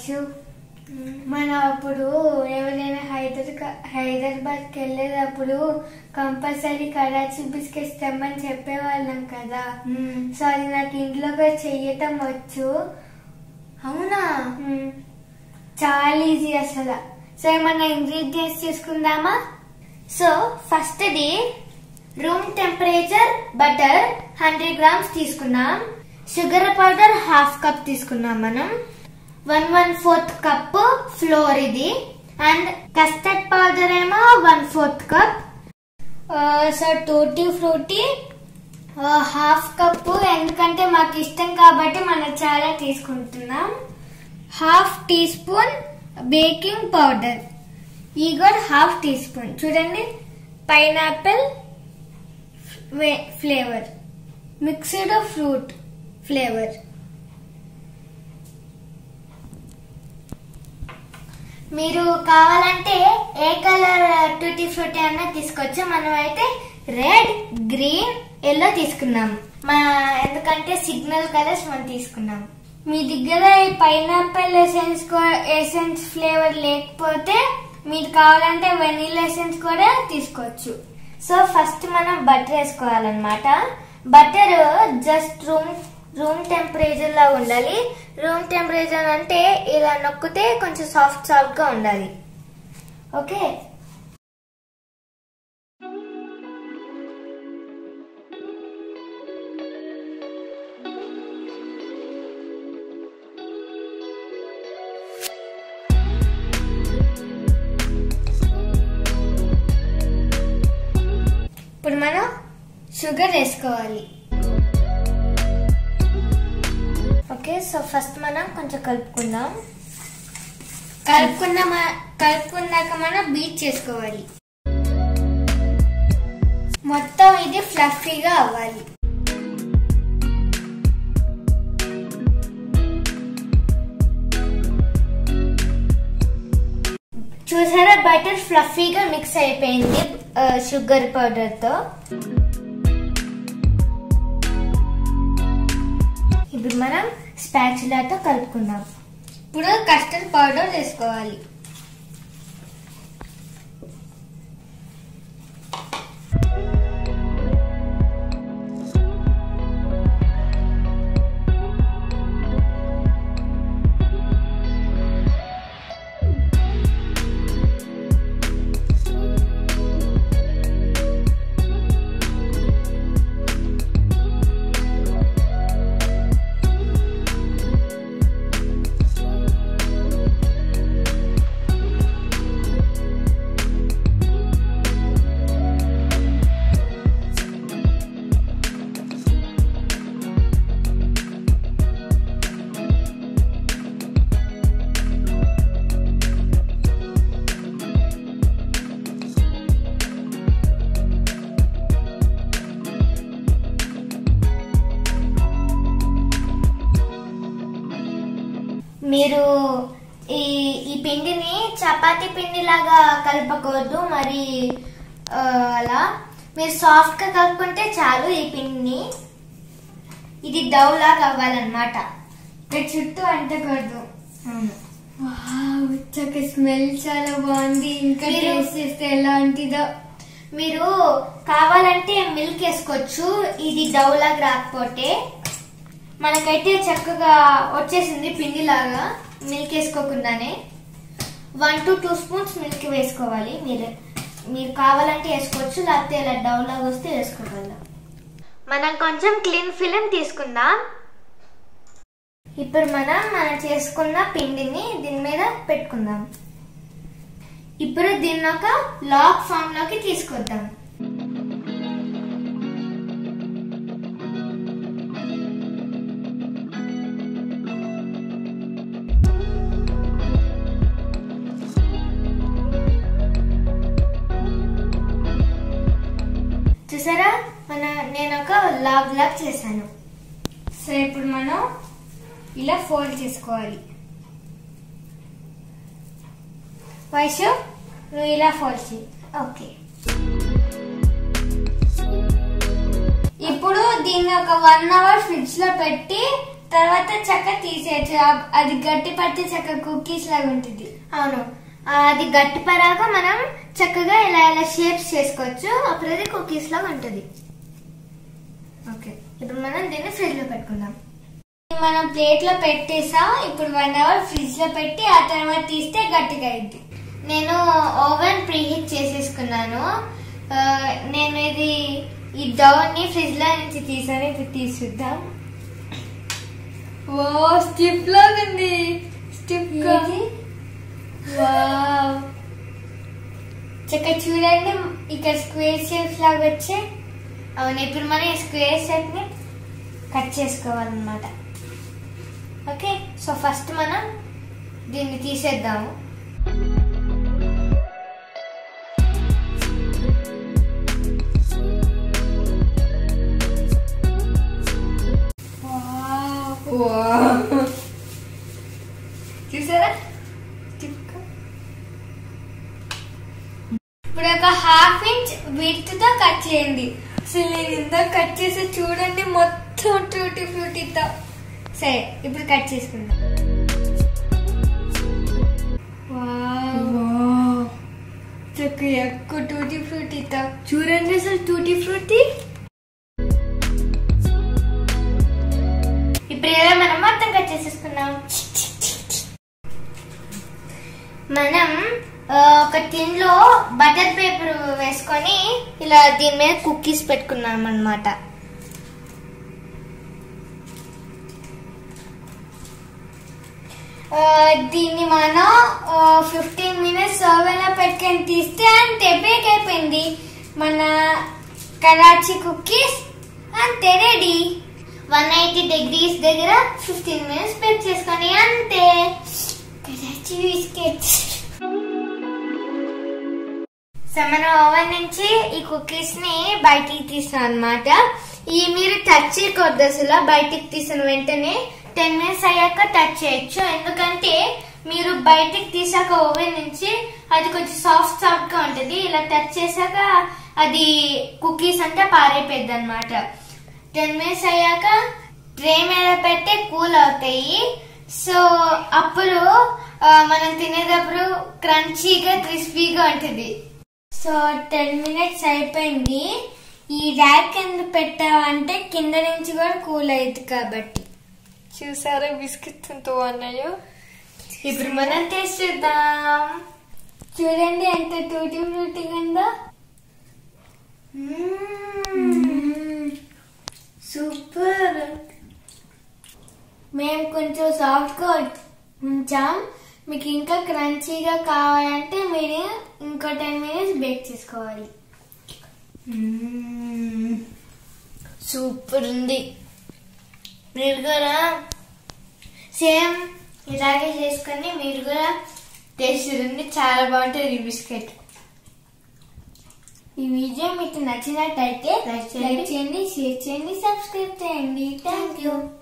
వైషు మనం అప్పుడు ఎవరైనా హైదరాబాద్కి వెళ్ళేటప్పుడు కంపల్సరీ కరాచీ బిస్కెట్స్ తెమ్మని చెప్పేవాళ్ళం కదా. సో అది నాకు ఇంట్లో చెయ్యటం వచ్చు. అవునా? చాలా ఈజీ అసలు. సో ఏమన్నా ఇంగ్రీడియంట్స్ తీసుకుందామా? So first the room temperature butter 100 grams తీసుకున్నాం. షుగర్ పౌడర్ 1/2 cup తీసుకున్నాం మనం. 1/4 cup ఫ్లోర్ ఇది. అండ్ కస్టర్డ్ పౌడర్ ఏమో 1/4 cup. So tutti frutti 1/2 cup, ఎందుకంటే మాకు ఇష్టం కాబట్టి మనం చాలా తీసుకుంటున్నాం. 1/2 teaspoon బేకింగ్ పౌడర్, ఈ కూడా 1/2 teaspoon. చూడండి, pineapple flavour, mixed fruit flavour. మీరు కావాలంటే ఏ కలర్ టూటీ ఫ్రూటీ అన్నా తీసుకోవచ్చు. మనం అయితే రెడ్, గ్రీన్, ఎల్లో తీసుకున్నాం. ఎందుకంటే సిగ్నల్ కలర్స్ మనం తీసుకున్నాం. మీ దగ్గర ఈ పైనాపిల్ ఎసెన్స్ ఫ్లేవర్ లేకపోతే మీరు కావాలంటే వెనీలా ఎసెన్స్ కూడా తీసుకోవచ్చు. సో ఫస్ట్ మనం బటర్ వేసుకోవాలన్నమాట. బటర్ జస్ట్ రూమ్ టెంపరేచర్ లా ఉండాలి. రూమ్ టెంపరేచర్ అంటే ఇలా నొక్కితే కొంచెం సాఫ్ట్ గా ఉండాలి. ఓకే, ఇప్పుడు మనం షుగర్ వేసుకోవాలి. ఓకే, సో ఫస్ట్ మనం కొంచెం కలుపుకుందాం. కలుపుకున్నాక మనం బీట్ చేసుకోవాలి. మొత్తం ఇది ఫ్లఫీగా అవ్వాలి. చూసారా, బటర్ ఫ్లఫీగా మిక్స్ అయిపోయింది షుగర్ పౌడర్ తో. ఇప్పుడు మనం స్పాచులాతో కలుపుకుందాం. ఇప్పుడు కస్టర్డ్ పౌడర్ వేసుకోవాలి. మీరు ఈ పిండిని చపాతీ పిండి లాగా కలపకూడదు. మరి అలా మీరు సాఫ్ట్ గా కలుపుకుంటే చాలు. ఈ పిండిని ఇది డౌ లాగా అవ్వాలన్నమాట. చుట్టూ అంటకూడదు. స్మెల్ చాలా బాగుంది. ఇంకా టేస్ట్ చేస్తే ఎలా ఉంటుందో. మీరు కావాలంటే మిల్క్ వేసుకోవచ్చు, ఇది డౌ లాగా రాకపోతే. మనకైతే చక్కగా వచ్చేసింది పిండి లాగా మిల్క్ వేసుకోకుండానే. 1 to 2 spoons మిల్క్ వేసుకోవాలి. మీరు కావాలంటే వేసుకోవచ్చు, లేకపోతే ఇలా డౌ లాగా వస్తే వేసుకోగలరు. మనం కొంచెం క్లీన్ ఫిలిం తీసుకుందాం. ఇప్పుడు మనం చేసుకున్న పిండిని దీని మీద పెట్టుకుందాం. ఇప్పుడు దీన్ని ఒక లాక్ ఫామ్ లోకి తీసుకొద్దాం. చూసారా, నేను ఒక లాగ్ చేశాను. సో ఇప్పుడు మనం ఇలా ఫోల్డ్ చేసుకోవాలి. వైషు, నువ్వు ఇలా ఫోల్డ్ చేయి. ఓకే, ఇప్పుడు దీన్ని ఒక 1 hour ఫ్రిడ్జ్ లో పెట్టి తర్వాత చక్క తీసేయచ్చు. అది గట్టి పడితే చక్క కుకీస్ లాగా ఉంటుంది. అవును, అది గట్టి పరాక మనం చక్కగా ఇలా ఇలా షేప్స్ చేసుకోవచ్చు. అప్పుడు అది కుకీస్ లాగా ఉంటుంది. ఓకే, ఇప్పుడు మనం దీన్ని ఫ్రిడ్జ్ లో పెట్టుకుందాం. మనం ప్లేట్ లో పెట్టేసా. ఇప్పుడు 1 hour ఫ్రిడ్జ్ లో పెట్టి ఆ తర్వాత తీస్తే గట్టిగా అయింది. నేను ఓవెన్ ప్రీహీట్ చేసేసుకున్నాను. నేను ఈ డౌ ని ఫ్రిడ్జ్ లో నుంచి తీసాను. ఇప్పుడు తీసుద్దాం. ఓ స్టిప్ లాగా ఉంది. స్టిప్ చక్క చూడండి, ఇక్కడ స్క్వేర్ షేప్స్ లాగా వచ్చే. అవును, ఇప్పుడు మనం ఈ స్క్వేర్ షేప్ ని కట్ చేసుకోవాలన్నమాట. ఓకే, సో ఫస్ట్ మనం దీన్ని తీసేద్దాము. చూసారా? ఇప్పుడు ఒక 1/2 inch విడ్త్ తో కట్ చేయండి. అసలు నేను ఇందాక కట్ చేసి చూడండి, మొత్తం టూటీ ఫ్రూటీతో. సరే, ఇప్పుడు కట్ చేసుకుందాం. చక్క ఎక్కువ టూటీ ఫ్రూటీతో చూడండి. అసలు టూటీ ఫ్రూటీ ఇప్పుడు ఏదో మనం మొత్తం కట్ చేసేసుకున్నాం. మనం ఒక టిన్ లో బటర్ పేపర్ వేసుకొని ఇలా దీని మీద కుకీస్ పెట్టుకున్నాం అన్నమాట. దీన్ని మనం 15 minutes ఓవెన్ లో పెట్టుకొని తీస్తే అంతే, బేక్ అయిపోయింది మన కరాచీ కుకీస్. అంతే, రెడీ. 180 degrees దగ్గర 15 minutes బేక్ చేసుకొని అంతే, కరాచీ బిస్కెట్స్. సో మన ఓవెన్ నుంచి ఈ కుకీస్ ని బయటికి తీసాం అన్నమాట. ఈ మీరు టచ్ చేయకూడదు అసలు. బయటికి తీసిన వెంటనే 10 minutes అయ్యాక టచ్ చేయొచ్చు. ఎందుకంటే మీరు బయటికి తీసాక ఓవెన్ నుంచి అది కొంచెం సాఫ్ట్ గా ఉంటుంది. ఇలా టచ్ చేసాక అది కుకీస్ అంతా పారైపోద్ది అన్నమాట. 10 minutes అయ్యాక ట్రే మీద పెడితే కూల్ అవుతాయి. సో అప్పుడు మనం తినేటప్పుడు క్రంచీగా క్రిస్పీగా ఉంటుంది. సో 10 minutes అయిపోయింది. ఈ ర్యాక్ ఎందుకు పెట్టావంటే కింద నుంచి కూడా కూల్ అయ్యింది కాబట్టి. చూసారా బిస్కెట్స్ ఎంత బాగున్నాయో. ఇప్పుడు మనం టేస్ట్ చేద్దాం. చూడండి ఎంత టూటీ ఫ్రూటీగా ఉందో. సూపర్. మేము కొంచెం సాఫ్ట్ గా ఉంచాం. మీకు ఇంకా క్రంచీగా కావాలంటే మీరు ఇంకో 10 minutes బేక్ చేసుకోవాలి. సూపర్ ఉంది. మీరు కూడా సేమ్ ఇలాగే చేసుకొని మీరు కూడా టేస్ట్ చేయండి. చాలా బాగుంటుంది ఈ బిస్కెట్. ఈ వీడియో మీకు నచ్చినట్టయితే లైక్ చేయండి, షేర్ చేయండి, సబ్స్క్రైబ్ చేయండి. Thank you.